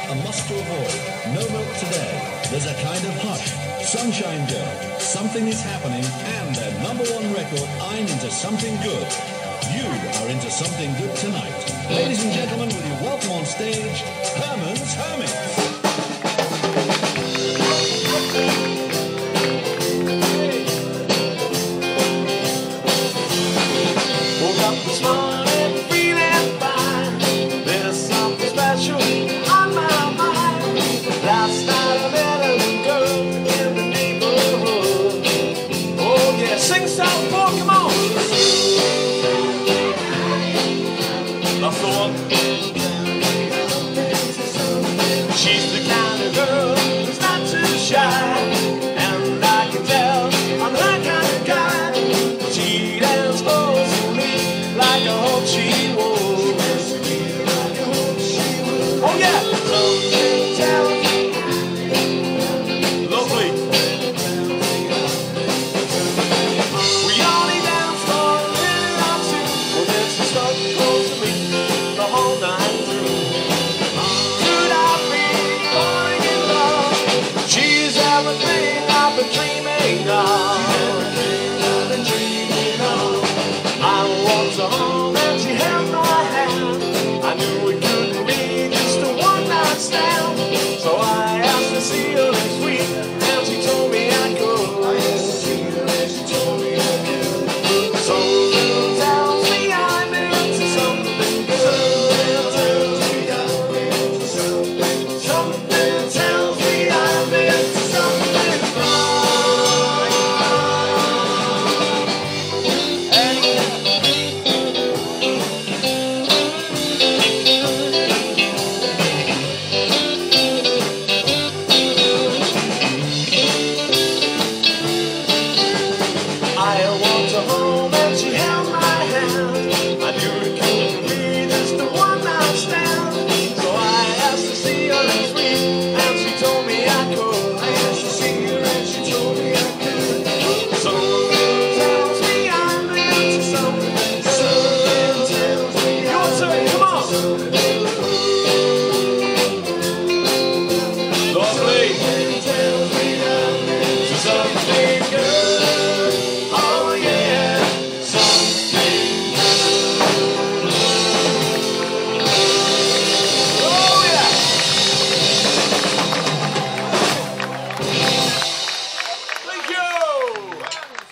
a must to avoid. No milk today. There's a kind of hush. Sunshine Girl. Something is happening. And their number one record, I'm Into Something Good. You are into something good tonight. Ladies and gentlemen, will you welcome on stage Herman